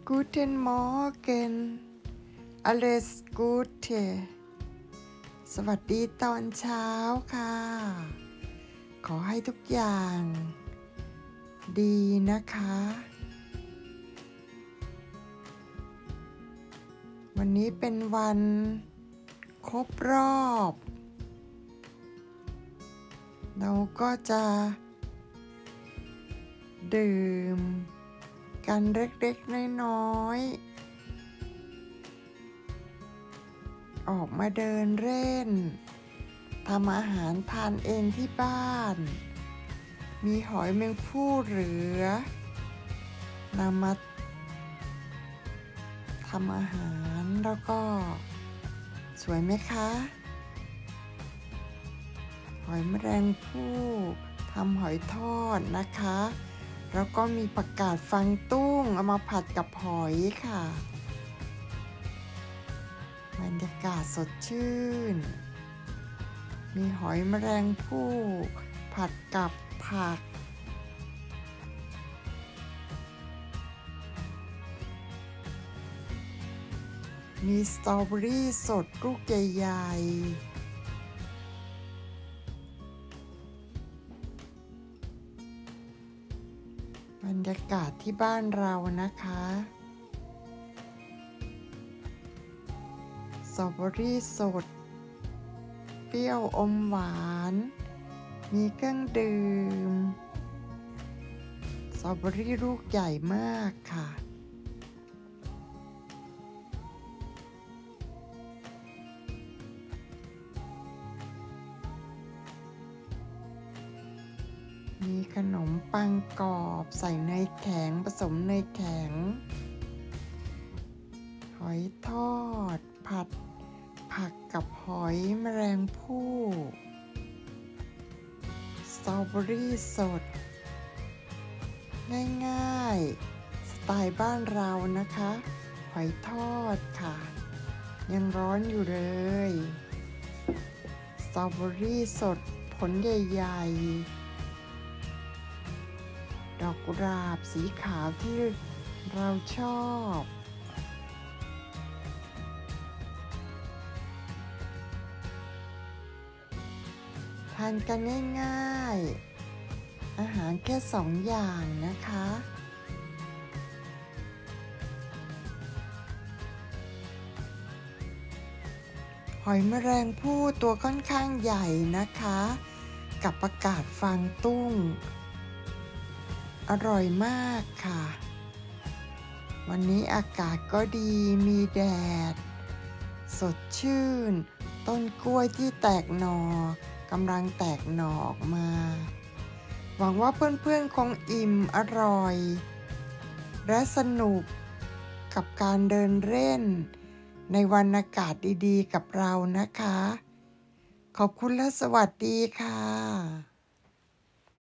Guten Morgen Alles Gute สวัสดีตอนเช้าค่ะขอให้ทุกอย่างดีนะคะวันนี้เป็นวันครบรอบเราก็จะดื่มกันเล็กๆน้อยๆออกมาเดินเล่นทำอาหารทานเองที่บ้านมีหอยแมงภู่เหลือนำมาทำอาหารแล้วก็สวยไหมคะหอยแมลงภู่ทำหอยทอดนะคะแล้วก็มีผักกาดฟังตุ้งเอามาผัดกับหอยค่ะบรรยากาศสดชื่นมีหอยแมลงภู่ผัดกับผักมีสตรอเบอรี่สดลูกใหญ่ๆบรรยากาศที่บ้านเรานะคะสตรอเบอรี่สดเปรี้ยวอมหวานมีเครื่องดื่มสตรอเบอรี่ลูกใหญ่มากค่ะมีขนมปังกรอบใส่เนยแข็งผสมเนยแข็งหอยทอดผัดผักกับหอยแมลงภู่สตรอเบอรี่สดง่ายๆสไตล์บ้านเรานะคะหอยทอดค่ะยังร้อนอยู่เลยสตรอเบอรี่สดผลใหญ่ๆดอกกุหลาบสีขาวที่เราชอบทานกันง่ายๆอาหารแค่2 อย่างนะคะหอยแมลงภู่ตัวค่อนข้างใหญ่นะคะกับผักกาดฟางตุ้งอร่อยมากค่ะวันนี้อากาศก็ดีมีแดดสดชื่นต้นกล้วยที่แตกหน่อกำลังแตกหน่อออกมาหวังว่าเพื่อนๆคงอิ่มอร่อยและสนุกกับการเดินเล่นในวันอากาศดีๆกับเรานะคะขอบคุณและสวัสดีค่ะ